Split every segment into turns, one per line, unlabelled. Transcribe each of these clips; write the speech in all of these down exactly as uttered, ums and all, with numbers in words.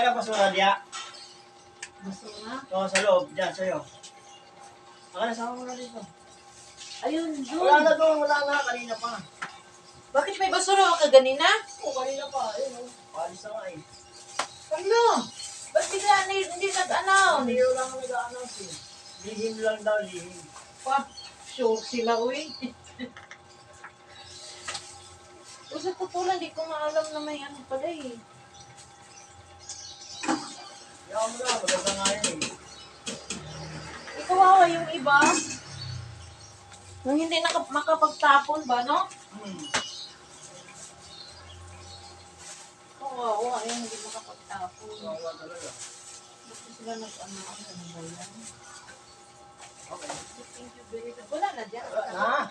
ka na basura diya.
Basura?
Oo, sa loob. Diyan, sa'yo. Baka nasama mo na dito.
Ayun, doon.
Wala na doon, wala na. Kanina pa.
Bakit may basura ka ganina?
Oo, kanina pa. Ayun, oh. Palis na nga eh.
Ano? Ba't bigla hindi, hindi nag-announce?
Hindi lang ako nag-announce eh. Lihim lang daw, lihim.
Pa, sure sila, uy. O sa totoo lang, di ko maalam na may ano pala eh.
Yaw mo na, maganda nga yun eh.
Ikawawa yung iba. Nung hindi naka, makapagtapon ba, no?
Hmm.
Kawawa, yung hindi makapagtapon.
Kawawa talaga.
Bakit sila nag-ano ang ano ba yan?
Okay.
Thank you very much. Wala na dyan.
Na.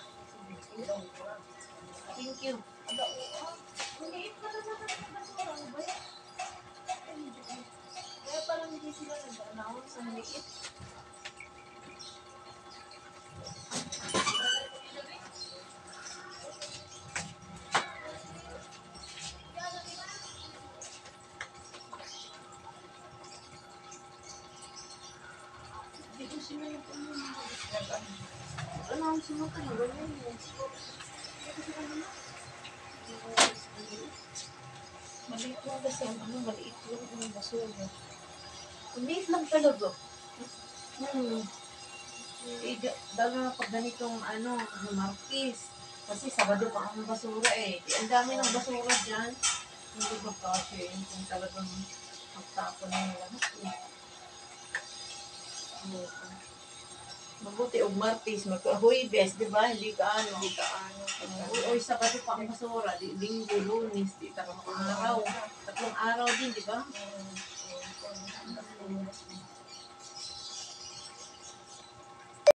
Thank you. Ada, oh, ang liit na naman ang basura. Ano ba yan? Kaya parang hindi sila nag-announce. Ang liit. Hindi ko sila nag-announce mo ka na. Ganyan yun. Maliit lang kasi ang ano, maliit lang ang basura. Maliit lang talaga. Hmm. Eh, dahil na pag ganitong ano, Martis. Kasi Sabado pa ang basura eh. Ang dami ng basura dyan. Hindi ba kasi kung talagang magtapon na yung lahat eh. Mabuti og Martis, magka-Huwebes, di ba? Hindi ka ano.
Hindi ka ano.
Uy, Sabado pa ang basura. Di, Linggo, Lunes, di tatlong araw. Tatlong araw din, di ba?